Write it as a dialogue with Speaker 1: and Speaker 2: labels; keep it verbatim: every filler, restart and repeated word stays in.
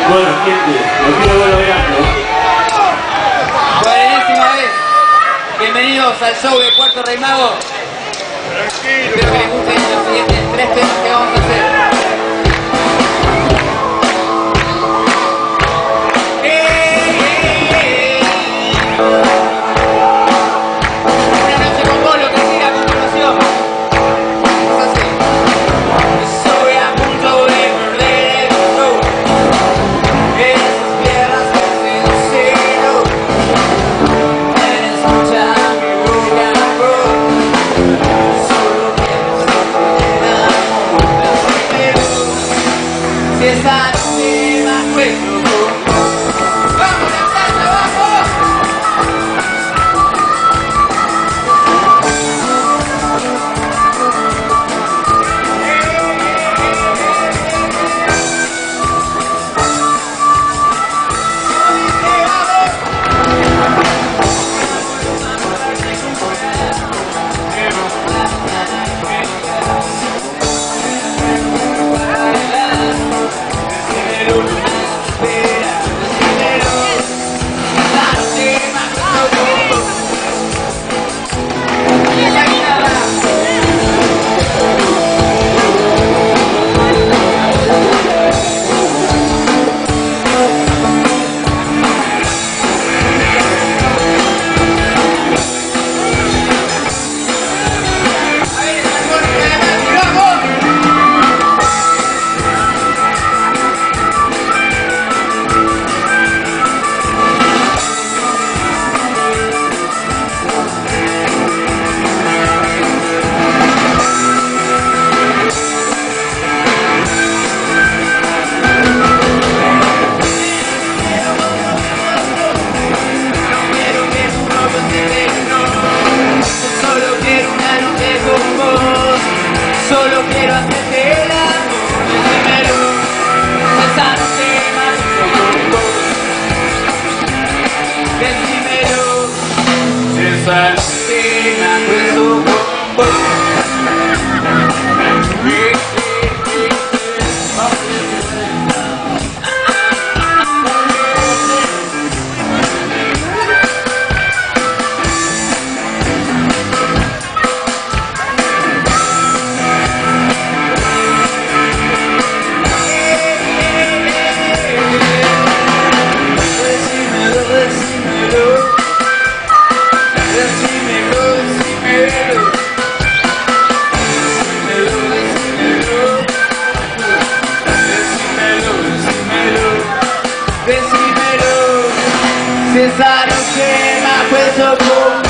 Speaker 1: Bueno, gente, lo quiero ver bailando.
Speaker 2: Por enésima vez, bienvenidos al show de Cuarto Rey Mago. Espero que les gusten los siguientes tres temas que vamos a hacer. Esa noche me acuerdo. ¡Vamos, la plaza, vamos! Solo quiero hacerte el amor, decímelo, esa noche más con vos. Decímelo, esa noche me acuerdo con vos. Decímelo, si esa noche me acuerdo con